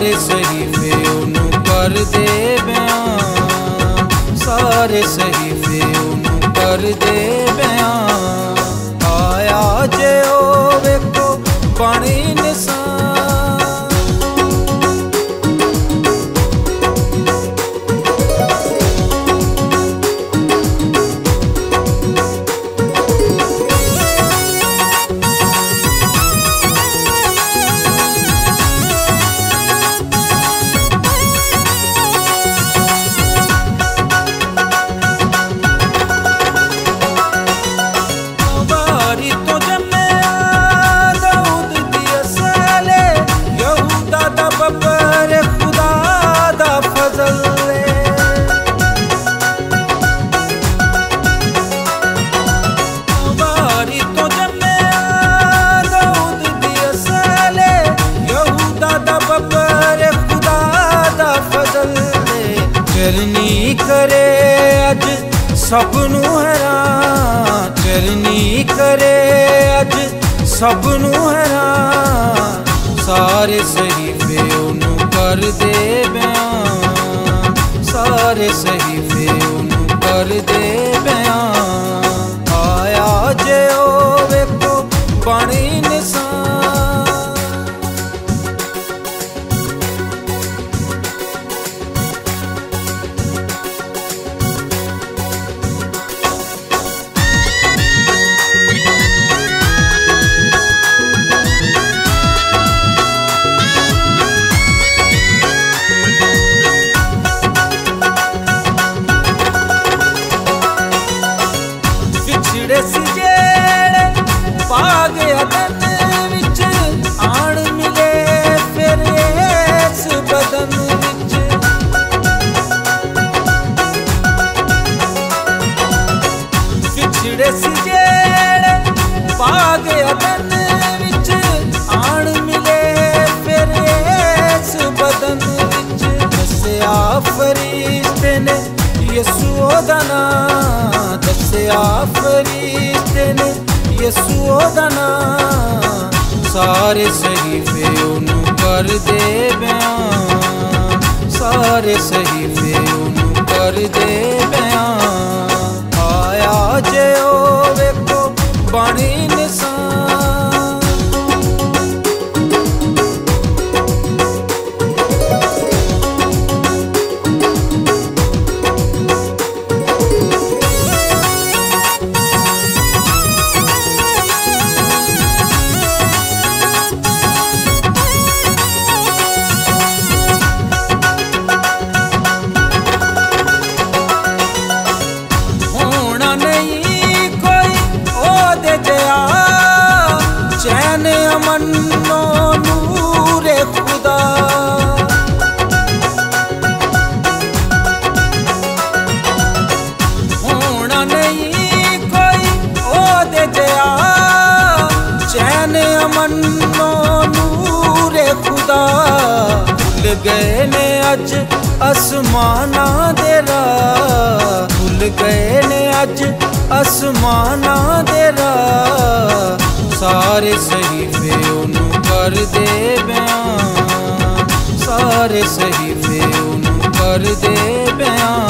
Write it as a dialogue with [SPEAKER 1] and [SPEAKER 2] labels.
[SPEAKER 1] सारे सहीफे ओनू कर दे बयान, सारे सहीफे ओनू कर दे बयान। आया जे ओ वेखो पानी निशान, चरनी करे अज सबनू हैरान, चरनी करे अज सबनू हैरान। सारे सहीफे ओनू कर दे बयान, सारे सहीफे ओनू कर दे बयान। आया जे ओ वेखो पानी निशान, पागे अदन विच आण मिले फिर इस बदन विच। पिछड़े सी जेड़े पागे अदन विच आण मिले फिर इस बदन विच। दस्या फरिश्ते ने यसू दा नां, दस्या फरिश्ते ने यसू दा नां। सारे सहीफे ओनू कर दे बयान, सारे सहीफे ओनू कर दे बयान। आया जे ओ वेखो पानी निशान, चैन अमनो नूरे खुदा। होना नहीं कोई ओदे जया, चैन अमनो नूरे खुदा। भुल गए ने अज आसमाना दे राह, भुल गए ने अज आसमाना दे राह। सारे सहीफे ओनू कर दे बयान, सारे सहीफे ओनू कर दे बयान।